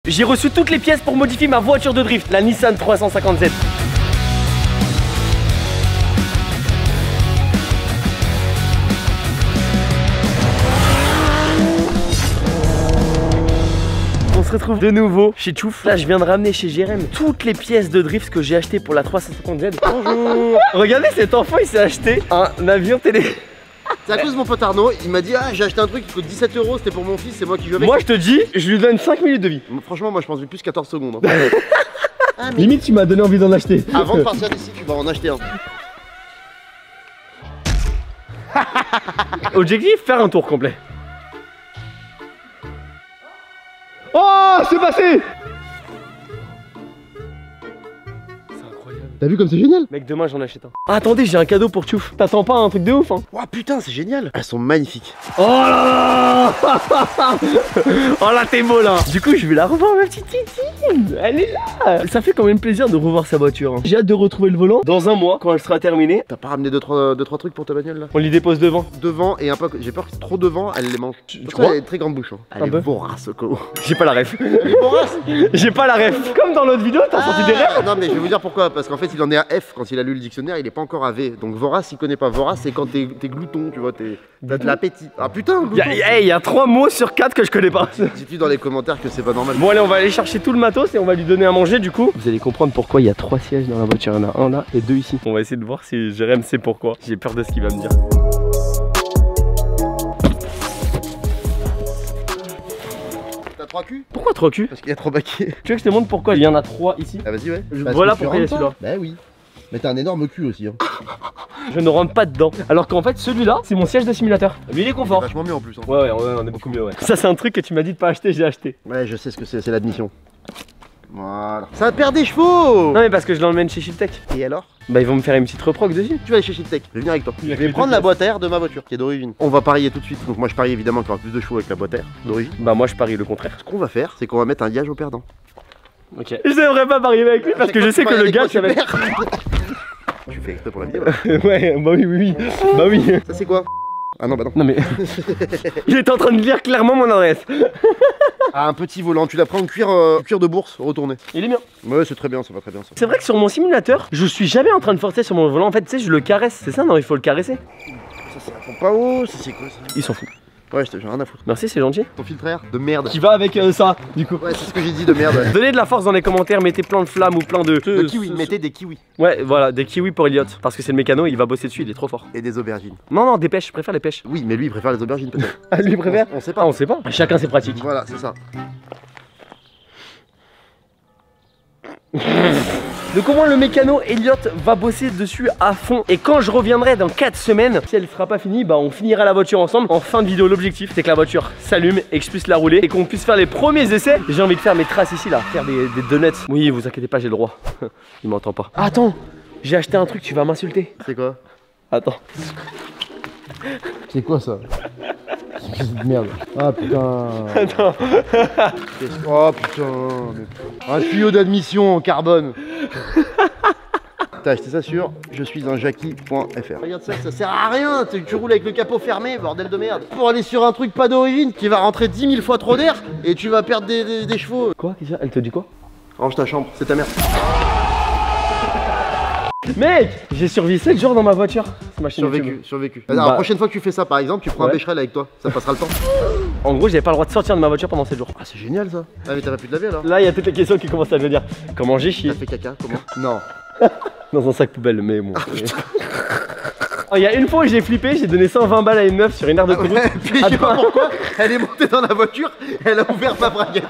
J'ai reçu toutes les pièces pour modifier ma voiture de drift, la Nissan 350Z. On se retrouve de nouveau chez Tchouf. Là je viens de ramener chez Jérém toutes les pièces de drift que j'ai achetées pour la 350Z. Bonjour. Regardez, cet enfant il s'est acheté un avion télé. C'est à cause de mon pote Arnaud, il m'a dit ah j'ai acheté un truc qui coûte 17 €, c'était pour mon fils, c'est moi qui joue avec. Moi je te dis, je lui donne 5 minutes de vie. Franchement moi je pense plus 14 secondes. Hein. Ah, mais... Limite tu m'as donné envie d'en acheter. Avant de partir d'ici tu vas en acheter un. Objectif, faire un tour complet. Oh, c'est passé. T'as vu comme c'est génial? Mec, demain j'en achète un. Ah, attendez, j'ai un cadeau pour Tchouf. T'attends pas un truc de ouf, hein? Oh putain, c'est génial. Elles sont magnifiques. Oh là là. Oh là, t'es beau là. Du coup, je vais la revoir, ma petite Titine. Elle est là. Ça fait quand même plaisir de revoir sa voiture. Hein. J'ai hâte de retrouver le volant dans un mois quand elle sera terminée. T'as pas ramené 2-3 trucs pour ta bagnole là? On l'y dépose devant. Devant et un peu. J'ai peur que trop devant, elle les mange. Tu crois? Elle a une très grande bouche. Hein. Elle est vorace, Coco. J'ai pas la ref. Elle est vorace. J'ai pas la ref. Comme dans l'autre vidéo, t'as senti des refs? Non, mais je vais vous dire pourquoi. Parce qu'en fait, il en est à F quand il a lu le dictionnaire, il est pas encore à V. Donc vorace, il connaît pas. Vorace, c'est quand t'es glouton, tu vois, t'as de l'appétit. Ah putain, glouton. Il y a 3 mots sur 4 que je connais pas. Dis-tu dans les commentaires que c'est pas normal. Bon allez, on va aller chercher tout le matos et on va lui donner à manger du coup. Vous allez comprendre pourquoi il y a 3 sièges dans la voiture. Il y en a un là et 2 ici. On va essayer de voir si Jérém sait pourquoi. J'ai peur de ce qu'il va me dire. T'as 3 culs? Pourquoi 3 culs? Parce qu'il y a 3 baquets. Tu veux que je te montre pourquoi il y en a 3 ici? Ah vas-y ouais. Voilà pourquoi il y a celui-là. Bah oui. Mais t'as un énorme cul aussi hein. Je ne rentre pas dedans. Alors qu'en fait celui-là c'est mon siège de simulateur. Lui il est confort. Vachement mieux en plus hein. Ouais, on est beaucoup mieux ouais. Ça c'est un truc que tu m'as dit de pas acheter, j'ai acheté. Ouais je sais ce que c'est l'admission. Voilà. Ça perd des chevaux. Non mais parce que je l'emmène chez Shiltech. Et alors? Bah ils vont me faire une petite reproc dessus. Tu vas aller chez Shiltech, je vais venir avec toi. Je vais prendre la boîte à air de ma voiture qui est d'origine. On va parier tout de suite. Donc moi je parie évidemment qu'il y aura plus de chevaux avec la boîte à air d'origine. Bah moi je parie le contraire. Ce qu'on va faire c'est qu'on va mettre un gage au perdant. Ok. J'aimerais pas parier avec lui parce que je sais que le gars ça va être... Je fais exprès pour la vidéo. Ouais, bah oui. Bah oui. Ça c'est quoi? Ah non bah non. Non mais... Il est en train de lire clairement mon adresse. Ah un petit volant, tu la prends en cuir de bourse retourné. Il est bien. Ouais c'est très bien, ça va très bien ça. C'est vrai que sur mon simulateur, je suis jamais en train de forcer sur mon volant. En fait tu sais, je le caresse. C'est ça non, il faut le caresser. Ça c'est la pompe à eau, ça c'est quoi ça? Il s'en fout. Ouais j'ai rien à foutre. Merci, c'est gentil. Ton filtre air de merde. Qui va avec ça, du coup. Ouais c'est ce que j'ai dit de merde. Ouais. Donnez de la force dans les commentaires, mettez plein de flammes ou plein de kiwis, mettez des kiwis. Ouais voilà, des kiwis pour Elliot. Parce que c'est le mécano, il va bosser dessus, il est trop fort. Et des aubergines. Non, des pêches, je préfère les pêches. Oui mais lui il préfère les aubergines peut-être. Ah lui il préfère? On sait pas. Ah on sait pas. Chacun ses pratiques. Voilà c'est ça. Donc au moins le mécano Elliot va bosser dessus à fond. Et quand je reviendrai dans 4 semaines, si elle sera pas finie, bah on finira la voiture ensemble. En fin de vidéo, l'objectif c'est que la voiture s'allume et que je puisse la rouler et qu'on puisse faire les premiers essais. J'ai envie de faire mes traces ici là, faire des donuts. Oui vous inquiétez pas, j'ai le droit. Il m'entend pas. Attends, j'ai acheté un truc, tu vas m'insulter. C'est quoi? Attends. C'est quoi ça? Merde. Ah putain. Attends. Oh putain. Un tuyau d'admission en carbone. T'as acheté ça sur je suis un jackie.fr. Regarde ça sert à rien. Tu roules avec le capot fermé, bordel de merde. Pour aller sur un truc pas d'origine qui va rentrer 10 000 fois trop d'air et tu vas perdre des chevaux. Quoi? Elle te dit quoi? Range ta chambre, c'est ta mère. Mec, j'ai survécu 7 jours dans ma voiture. C'est ma chaîne YouTube. Survécu. Alors, la prochaine fois que tu fais ça, par exemple, tu prends un Becherel avec toi, ça passera le temps. En gros, j'avais pas le droit de sortir de ma voiture pendant 7 jours. Ah, c'est génial ça. Ah, mais t'as pas pu te laver alors? Là, il y a toutes les questions qui commencent à me dire. Comment j'ai chié? T'as fait caca? Comment? Non. Dans un sac poubelle, mais bon. Il y a une fois où j'ai flippé, j'ai donné 120 balles à une meuf sur une aire de d'autoroute. Ouais, puis je sais pas pourquoi, elle est montée dans la voiture, elle a ouvert ma braguette.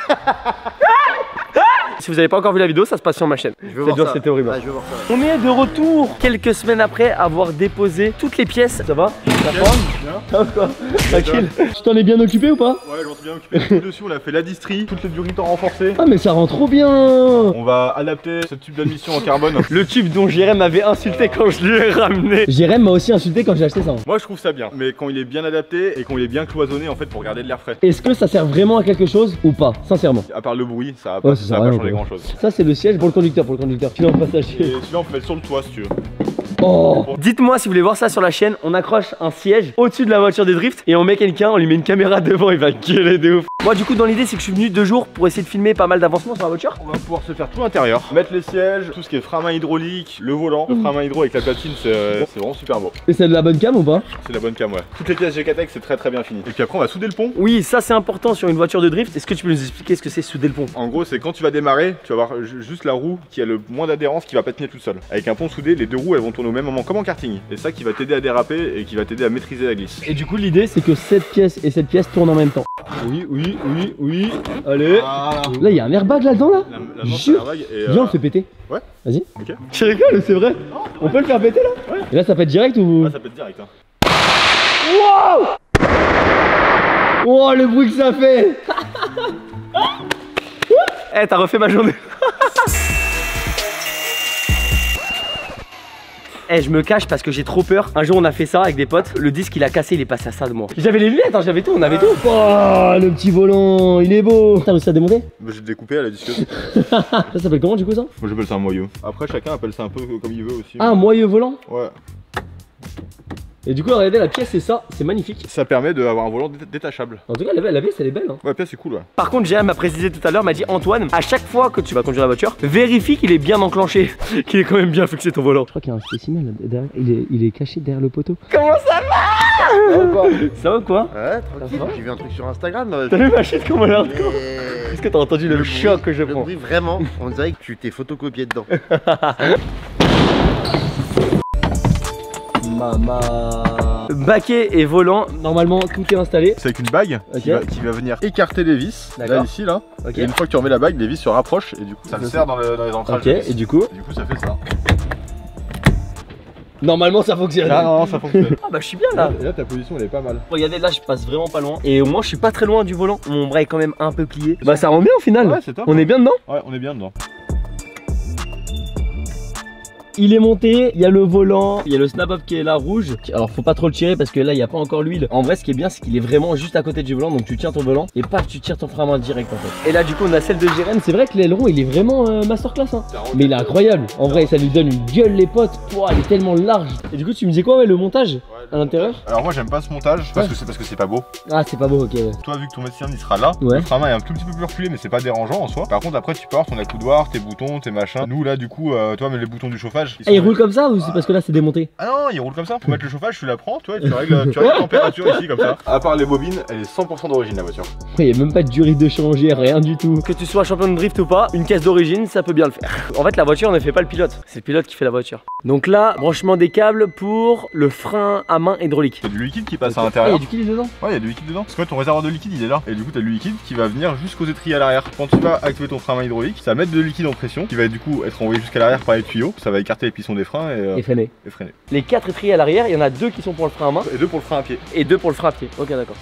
Si vous n'avez pas encore vu la vidéo, ça se passe sur ma chaîne. Je veux voir ça. C'était horrible. Ouais, je veux voir ça. On est de retour quelques semaines après avoir déposé toutes les pièces. Ça va? Ça va quoi? Tranquille. Tu t'en es bien occupé ou pas? Ouais, je m'en suis bien occupé. Tout dessus, on a fait la distrie, toutes les durites renforcées. Ah mais ça rend trop bien. On va adapter ce tube d'admission en carbone. Le tube dont Jérém m'avait insulté quand je lui ai ramené. Jérém m'a aussi insulté quand j'ai acheté ça. Moi je trouve ça bien, mais quand il est bien adapté et quand il est bien cloisonné en fait pour garder de l'air frais. Est-ce que ça sert vraiment à quelque chose ou pas? Sincèrement. À part le bruit, ça va Ouais, pas, ça ça sert va à pas rien, changer quoi. grand chose. Ça c'est le siège pour le conducteur, tu l'as en passager. Et celui-là on peut mettre sur le toit si tu veux. Oh. Dites-moi si vous voulez voir ça sur la chaîne. On accroche un siège au-dessus de la voiture de drift et on met quelqu'un, on lui met une caméra devant, il va gueuler de ouf. Moi du coup dans l'idée c'est que je suis venu 2 jours pour essayer de filmer pas mal d'avancements sur la voiture. On va pouvoir se faire tout l'intérieur, mettre les sièges, tout ce qui est frein à main hydraulique, le volant, le frein à main hydro avec la platine, c'est vraiment super beau. Et c'est de la bonne cam ou pas? C'est la bonne cam, ouais. Toutes les pièces GKTEX c'est très bien fini. Et puis après on va souder le pont. Oui, ça c'est important sur une voiture de drift. Est-ce que tu peux nous expliquer ce que c'est souder le pont? En gros c'est quand tu vas démarrer, tu vas avoir juste la roue qui a le moins d'adhérence qui va pas tenir toute seule. Avec un pont soudé, les 2 roues elles vont tourner au même moment comme en karting. Et ça qui va t'aider à déraper et qui va t'aider à maîtriser la glisse. Et du coup l'idée c'est que cette pièce et cette pièce tournent en même temps. Oui. Allez. Voilà. Là il y a un airbag là-dedans là. Viens, Viens on le fait péter. Ouais. Vas-y. Ok. Tu rigoles, c'est vrai? On peut le faire péter là? Ouais. Et là ça peut être direct ou? Ah, ça peut être direct hein. Wow! Oh le bruit que ça fait. Eh t'as refait ma journée. Eh je me cache parce que j'ai trop peur. Un jour on a fait ça avec des potes. Le disque il a cassé, il est passé à ça de moi. J'avais les lunettes, hein, j'avais tout, on avait tout. Oh le petit volant, il est beau. T'as réussi à démonter? Bah, j'ai découpé à la disqueuse. Ça s'appelle comment du coup ça? Moi j'appelle ça un moyeu. Après chacun appelle ça un peu comme il veut aussi. Ah un moyeu volant? Ouais. Et du coup regardez la pièce c'est ça, c'est magnifique. Ça permet d'avoir un volant détachable. En tout cas la pièce elle est belle hein. Ouais, la pièce c'est cool ouais. Par contre Jérémy m'a précisé tout à l'heure, m'a dit Antoine, à chaque fois que tu vas conduire la voiture, vérifie qu'il est bien enclenché, qu'il est quand même bien fixé ton volant. Je crois qu'il y a un spécimen derrière, il est caché derrière le poteau. Comment ça va? Ça va quoi? Ouais, tranquille, j'ai vu un truc sur Instagram. T'as vu ma chaîne comment elle est hardcore? Est-ce que t'as entendu le choc que je prends? Oui, vraiment, on dirait que tu t'es photocopié dedans. Maman. Baquet et volant, normalement tout est installé. C'est avec une bague qui va venir écarter les vis, là ici là. Et une fois que tu remets la bague, les vis se rapprochent et du coup ça le serre dans les ancrages. Ok, et du coup ça fait ça. Normalement ça fonctionne. Ah non, ça fonctionne. Ah bah je suis bien là. Et là ta position elle est pas mal. Regardez là je passe vraiment pas loin. Et au moins je suis pas très loin du volant. Mon bras est quand même un peu plié. Bah ça rend bien au final. Ouais, c'est top. On est bien dedans? Ouais, on est bien dedans. Il est monté, il y a le volant, il y a le snap-up qui est là rouge. Alors faut pas trop le tirer parce que là il n'y a pas encore l'huile. En vrai ce qui est bien c'est qu'il est vraiment juste à côté du volant. Donc tu tiens ton volant et paf tu tires ton frein à main direct en fait. Et là du coup on a celle de Jérémy. C'est vrai que l'aileron il est vraiment masterclass hein. Mais il est incroyable. En vrai ça lui donne une gueule les potes. Pouah, il est tellement large. Et du coup tu me disais quoi ouais, le montage à l'intérieur? Alors moi j'aime pas ce montage parce que c'est pas beau. Ah c'est pas beau ok ouais. Toi vu que ton médecin il sera là, ouais. Le frein à main est un tout petit peu plus reculé mais c'est pas dérangeant en soi. Par contre après tu peux avoir ton accoudoir, tes boutons, tes machins. Nous là du coup toi mais les boutons du chauffage. Il roule comme ça ou c'est parce que là c'est démonté? Ah non il roule comme ça. Faut mettre le chauffage, tu la prends, toi et tu règles la température ici comme ça. À part les bobines, elle est 100% d'origine la voiture. Il n'y a même pas de durée de changer, rien du tout. Que tu sois champion de drift ou pas, une caisse d'origine ça peut bien le faire. En fait la voiture ne fait pas le pilote, c'est le pilote qui fait la voiture. Donc là, branchement des câbles pour le frein à main hydraulique. Il y a du liquide qui passe à l'intérieur. Il y a du liquide dedans? Ouais, il y a du liquide dedans. Parce que ton réservoir de liquide il est là. Et du coup t'as du liquide qui va venir jusqu'aux étriers à l'arrière. Quand tu vas activer ton frein à main hydraulique, ça va mettre de liquide en pression qui va du coup être envoyé jusqu'à l'arrière par les tuyaux. Ça va écarter les pistons des freins et freiner. Les 4 étriers à l'arrière, il y en a 2 qui sont pour le frein à main. Et 2 pour le frein à pied. Et 2 pour le frein à pied. Ok d'accord.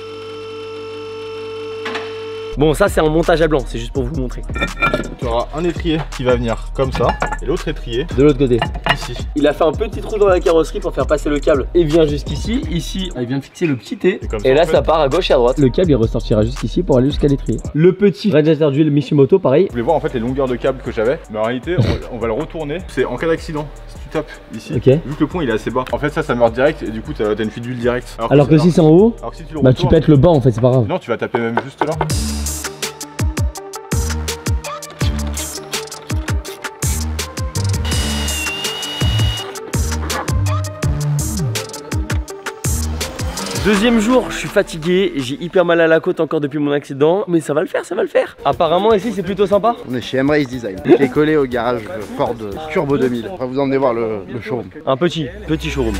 Bon ça c'est un montage à blanc, c'est juste pour vous montrer. Tu auras un étrier qui va venir comme ça et l'autre étrier de l'autre côté. Ici. Il a fait un petit trou dans la carrosserie pour faire passer le câble. Il vient jusqu'ici, ici il vient de fixer le petit T. Et là ça part à gauche et à droite. Le câble il ressortira jusqu'ici pour aller jusqu'à l'étrier. Le petit radiateur d'huile Mishimoto pareil. Vous voulez voir en fait les longueurs de câble que j'avais. Mais en réalité on va le retourner. C'est en cas d'accident. Si tu tapes ici, vu que le pont il est assez bas. En fait ça meurt direct et du coup t'as une fuite d'huile directe. Alors que si c'est en haut, alors que si tu le bah tu pètes le bas en fait, c'est pas grave. Non tu vas taper même juste là. Deuxième jour, je suis fatigué, j'ai hyper mal à la côte encore depuis mon accident, mais ça va le faire, ça va le faire. Apparemment ici c'est plutôt sympa. On est chez M-Race Design, qui est collé au garage Ford Turbo 2000. On va vous emmener voir le showroom. Un petit showroom.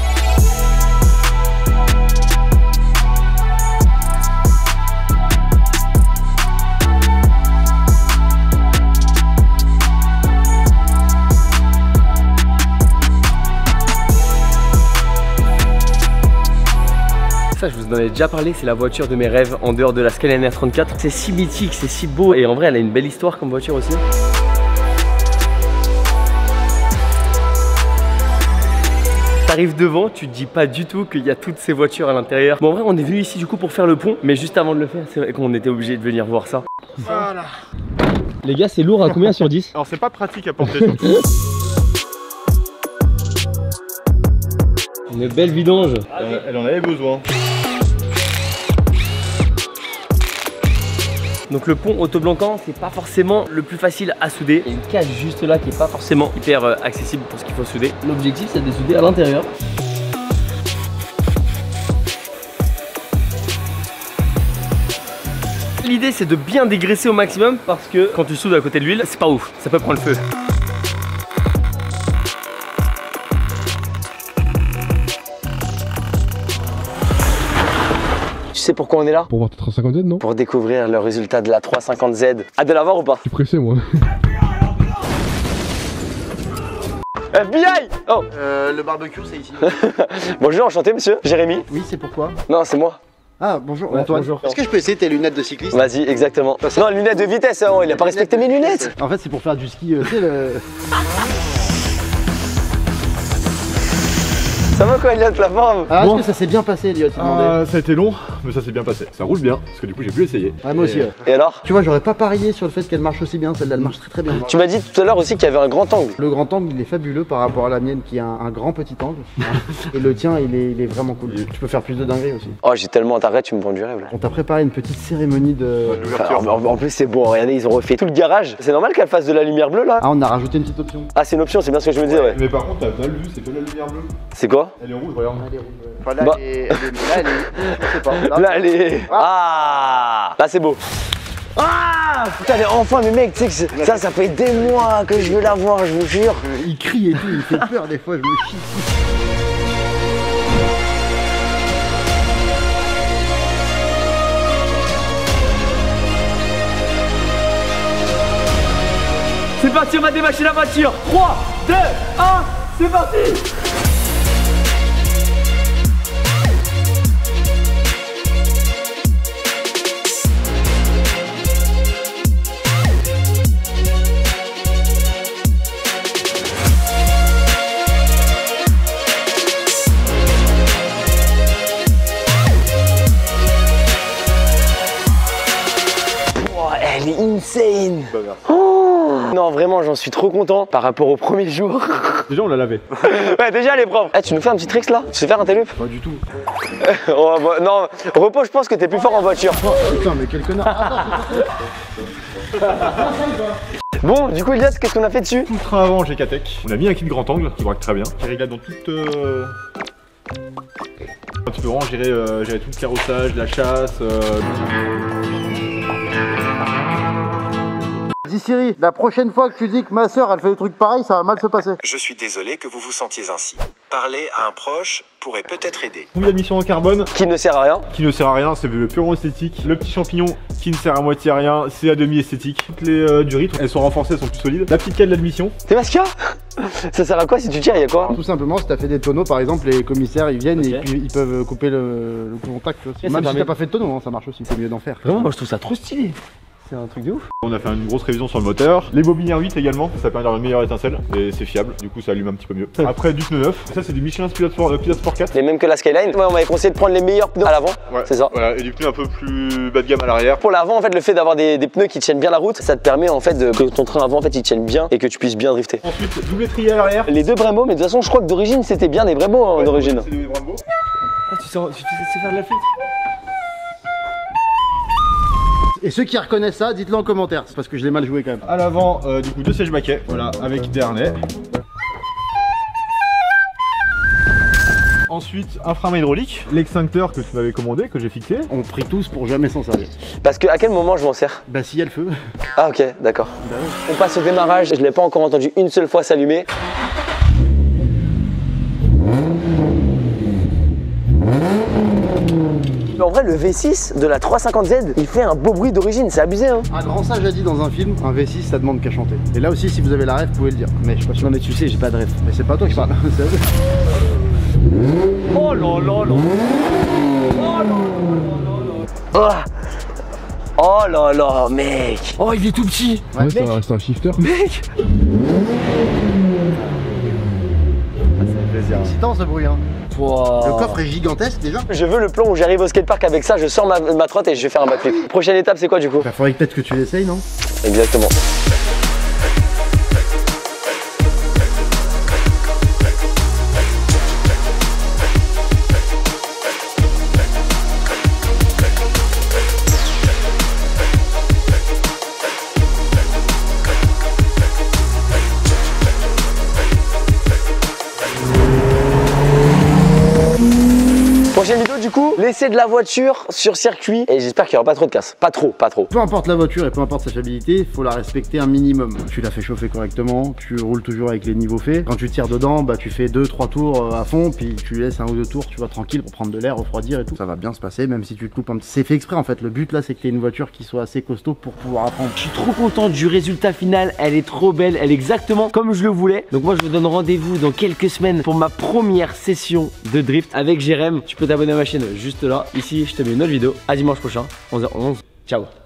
Ça, je vous en avais déjà parlé, c'est la voiture de mes rêves en dehors de la Scania R34. C'est si mythique, c'est si beau et en vrai elle a une belle histoire comme voiture aussi. T'arrives devant, tu te dis pas du tout qu'il y a toutes ces voitures à l'intérieur. Bon en vrai on est venu ici du coup pour faire le pont, mais juste avant de le faire c'est vrai qu'on était obligé de venir voir ça. Voilà. Les gars c'est lourd à combien sur 10? Alors c'est pas pratique à porter surtout. Une belle vidange. Elle en avait besoin. Donc le pont Autoblancan, c'est pas forcément le plus facile à souder. Il y a une cage juste là qui est pas forcément hyper accessible pour ce qu'il faut souder. L'objectif, c'est de souder à l'intérieur. L'idée, c'est de bien dégraisser au maximum parce que quand tu soudes à côté de l'huile, c'est pas ouf, ça peut prendre le feu. Tu sais pourquoi on est là? Pour voir ta 350Z, non? Pour découvrir le résultat de la 350Z. Hâte de la voir ou pas? Je suis pressé, moi. FBI! Oh! Le barbecue, c'est ici. Bonjour, enchanté monsieur. Jérémy? Oui, c'est pourquoi? Non, c'est moi. Ah, bonjour, Ouais, Antoine. bonjour. Est-ce que je peux essayer tes lunettes de cycliste? Vas-y, exactement. Non, lunettes de vitesse, hein, il a pas respecté mes lunettes. En fait, c'est pour faire du ski, tu sais, le... Ça va quoi, Elliot, la forme? Ah, Bon. est-ce que ça s'est bien passé, Elliot? Demandé. Ça a été long, mais ça s'est bien passé. Ça roule bien, parce que du coup j'ai pu essayer. Ouais, moi aussi. Ouais. Et alors? Tu vois, j'aurais pas parié sur le fait qu'elle marche aussi bien, celle-là, elle marche très très bien. Tu m'as dit tout à l'heure aussi qu'il y avait un grand angle. Le grand angle, il est fabuleux par rapport à la mienne qui a un grand petit angle. Et le tien, il est vraiment cool. Tu peux faire plus de dingueries aussi. Oh, j'ai tellement t'arrêtes, tu me vends du rêve là. On t'a préparé une petite cérémonie de... Enfin, en plus, c'est bon, regardez, ils ont refait tout le garage. C'est normal qu'elle fasse de la lumière bleue là? Ah, on a rajouté une petite option. Ah, c'est une option, c'est bien ce que je me disais, ouais. Mais par contre, t'as vu, c'est pas la lumière bleue. C'est quoi? Elle est rouge, regarde. Elle est rouge. Enfin, là, Bah. elle est... Je sais pas. Là, elle est. Ah! Là, c'est beau. Ah! Putain, mais enfin, mais mec, tu sais que ça fait des mois que je veux la voir, je vous jure. Il crie et tout, il fait peur des fois, je me chie. C'est parti, on va démarcher la voiture. 3, 2, 1, c'est parti! Elle est insane. Bah merci. Oh non, vraiment, j'en suis trop content par rapport au premier jour. Déjà on l'a lavé. Ouais, déjà elle est propre. Eh, tu nous fais un petit trick là? Tu sais faire un télup? Pas du tout. Oh, bah, non, repos, je pense que t'es plus fort en voiture. Oh putain, mais quel connard. Bon, du coup, Elias, qu'est-ce qu'on a fait dessus? Tout le train avant GK-Tech. On a mis un kit grand angle qui braque très bien. Qui réglable dans toute... Tu peux vraiment gérer tout le carrossage, la chasse. Dis Siri, la prochaine fois que tu dis que ma soeur elle fait des trucs pareils, ça va mal se passer. Je suis désolé que vous vous sentiez ainsi. Parler à un proche pourrait peut-être aider. Combien de mission en carbone Qui ne sert à rien. qui ne sert à rien, c'est purement esthétique. Le petit champignon qui ne sert à moitié à rien, c'est à demi esthétique. Toutes les durites, elles sont renforcées, elles sont plus solides. La petite cale d'admission. T'es masqué? Ça sert à quoi si tu tires? Il y a quoi? Tout simplement, si t'as fait des tonneaux, par exemple, les commissaires ils viennent Ok. et puis ils peuvent couper le contact. ça Même si permet- t'as pas fait de tonneau, hein, ça marche aussi, c'est mieux d'en faire. Vraiment, moi je trouve ça trop stylé. C'est un truc de ouf. On a fait une grosse révision sur le moteur. Les bobines R8 également, ça permet d'avoir une meilleure étincelle et c'est fiable, du coup ça allume un petit peu mieux. Après du pneu neuf, ça c'est du Michelin Pilot Sport 4. Les mêmes que la Skyline. Ouais, on m'avait conseillé de prendre les meilleurs pneus à l'avant. Ouais, C'est ça. Voilà, et du pneu un peu plus bas de gamme à l'arrière. Pour l'avant, en fait, le fait d'avoir des pneus qui tiennent bien la route, ça te permet en fait que ton train avant, en fait, il tienne bien et que tu puisses bien drifter. Ensuite, double étrier à l'arrière. Les deux Brembo, mais de toute façon, je crois que d'origine, c'était bien des Brembo hein, d'origine. C'est des Brembo. Ah, tu sais faire de la flûte? Et ceux qui reconnaissent ça, dites-le en commentaire, c'est parce que je l'ai mal joué quand même. À l'avant, du coup, deux sièges baquets, voilà, avec des harnais. Ensuite, un frein à main hydraulique, l'extincteur que tu m'avais commandé, que j'ai fixé. On prie tous pour jamais s'en servir. Parce que à quel moment je m'en sers? Bah s'il y a le feu. Ah, ok, d'accord. On passe au démarrage. Je l'ai pas encore entendu une seule fois s'allumer. En vrai, le V6 de la 350Z, il fait un beau bruit d'origine, c'est abusé hein. Un grand sage a dit dans un film, un V6 ça demande qu'à chanter. Et là aussi si vous avez la ref, vous pouvez le dire. Mais je suis pas sûr. Non mais tu sais, j'ai pas de rêve. Mais c'est pas toi qui parle. C'est eux. Oh là là là. Oh là là, mec. Oh, il est tout petit. Ouais, mec. ça reste un shifter. Mec. C'est excitant ce bruit hein. Wow. Le coffre est gigantesque déjà. Je veux le plan où j'arrive au skatepark avec ça, je sors ma trotte et je vais faire un backflip. Prochaine étape, c'est quoi du coup? Bah faudrait peut-être que tu l'essayes non? Exactement. surtout l'essai de la voiture sur circuit et j'espère qu'il n'y aura pas trop de casse. Pas trop. Peu importe la voiture et peu importe sa fiabilité, il faut la respecter un minimum. Tu la fais chauffer correctement, tu roules toujours avec les niveaux faits. Quand tu tires dedans, bah tu fais 2-3 tours à fond, puis tu laisses 1 ou 2 tours, tu vas tranquille pour prendre de l'air, refroidir et tout. Ça va bien se passer, même si tu te loupes un petit. C'est fait exprès en fait. Le but là, c'est que tu aies une voiture qui soit assez costaud pour pouvoir apprendre. Je suis trop content du résultat final, elle est trop belle, elle est exactement comme je le voulais. Donc moi je vous donne rendez-vous dans quelques semaines pour ma première session de drift avec Jérém. Tu peux t'abonner à ma chaîne juste là. Ici je te mets une autre vidéo. À dimanche prochain, 11h11. Ciao.